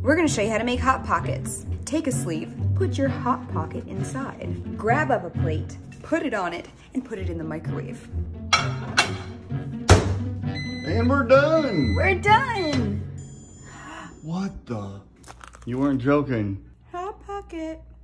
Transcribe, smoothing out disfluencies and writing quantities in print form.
We're gonna show you how to make Hot Pockets. Take a sleeve, put your Hot Pocket inside. Grab up a plate, put it on it, and put it in the microwave. And we're done. We're done. What the? You weren't joking. Hot Pocket.